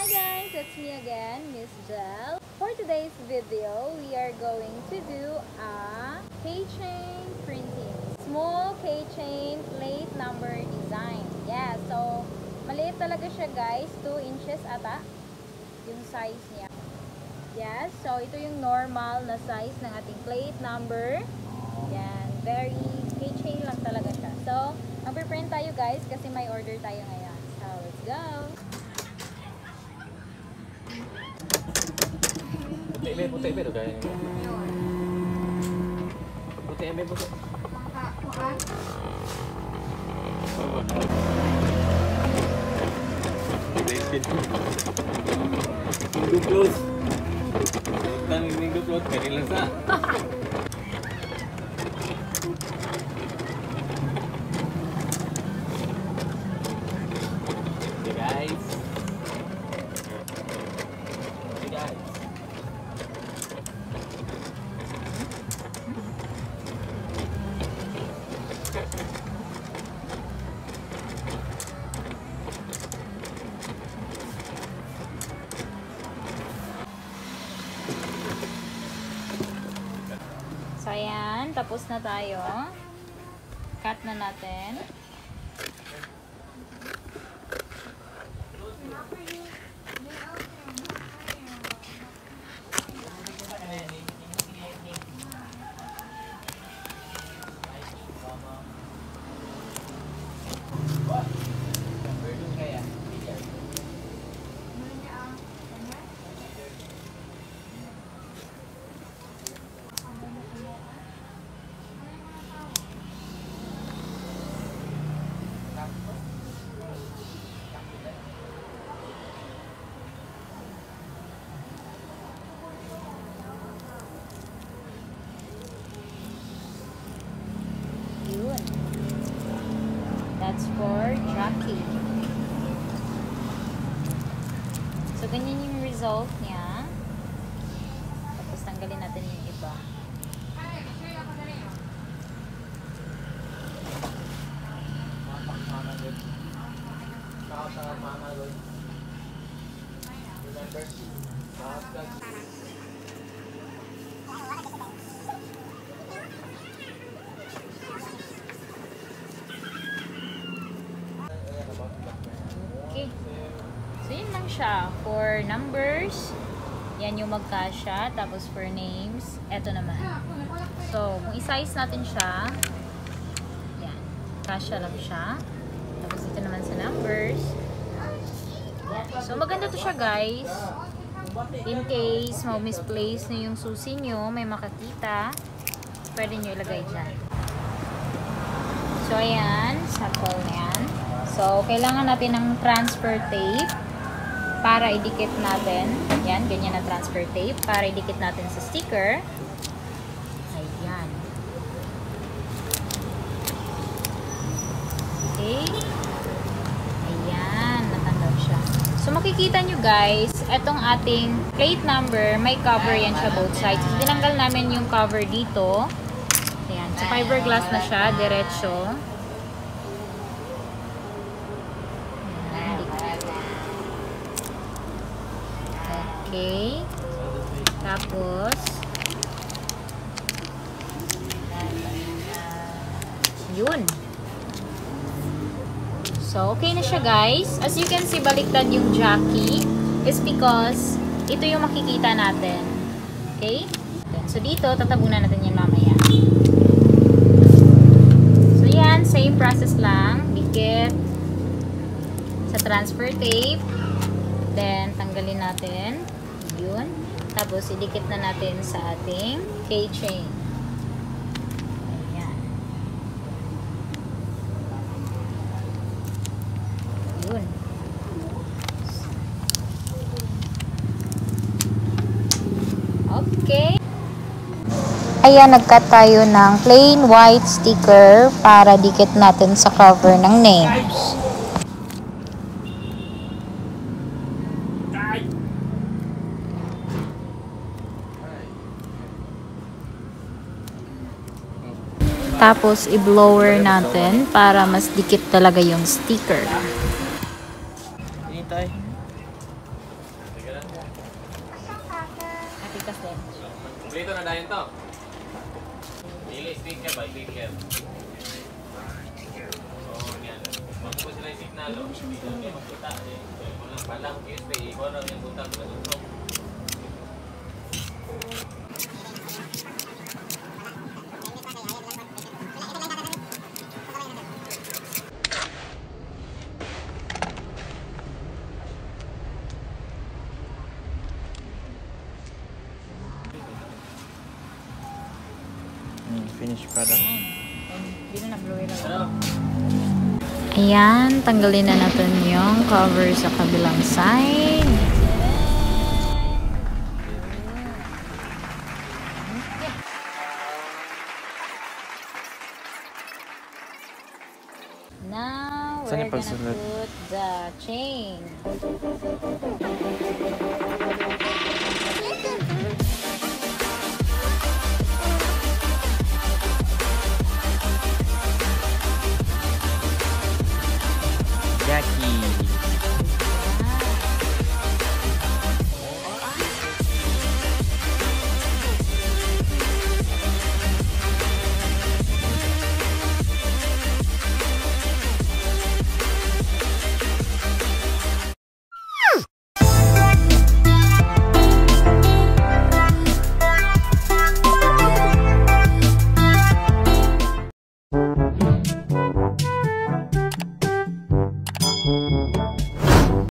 guys, it's me again, Miss Jel. For today's video, we are going to do a keychain printing. Small keychain plate number design. Yeah, so maliit talaga siya guys, 2 inches ata yung size niya. Yes, so ito yung normal na size ng ating plate number. Yan, very keychain lang talaga siya. So, mag-print tayo guys kasi may order tayo ngayon. So, let's go! Puti pero kaya puti puti. Minggu close. Dan minggu close kaya lang sa. Okay guys. So, ayan. Tapos na tayo. Cut na natin. That's for Jackie. So, ganyan yung result niya. Tapos, tanggalin natin yung iba. Okay. So, yun lang siya. For numbers, yan yung magkasya. Tapos, for names, eto naman. So, kung i-size natin siya, yan. Kasya lang siya. Tapos, ito naman sa numbers. So, maganda to siya, guys. In case misplace na yung susi nyo, may makakita, pwede nyo ilagay dyan. So, ayan. Sample na yan. So, kailangan natin ng transfer tape para idikit natin. Yan, ganyan na transfer tape para idikit natin sa sticker. Ayan. Okay. Ayan, natanggal siya. So, makikita nyo guys, etong ating plate number, may cover yan siya both sides. So, tinanggal namin yung cover dito. Ayan, so fiberglass na siya, diretso. Okay. Tapos, yun. So, okay na siya guys. As you can see, baliktad yung Jackie is because ito yung makikita natin. Okay? So, dito, tatabunan natin yan mamaya. So, yan. Same process lang. Dikit sa transfer tape. Then, tanggalin natin. Yun. Tapos, idikit na natin sa ating keychain. Ayan. Yun. Okay. Ayan, nag-cut tayo ng plain white sticker para dikit natin sa cover ng names. Tapos, i-blower natin para mas dikit talaga yung sticker. Ini tay. Atikas din. Kompleto na dahil to. Dili, sticker ba? Sticker. Oo, yan. Magpo sila yung signal. Dito may magpunta. Walang palang USB. Ikaw na yung punta. Finish product. Hindi na nag-blower na. Ano? Ayan, tanggalin na natin yung cover sa kabilang side. Now, Saan we're yung gonna pagsunod? put the chain.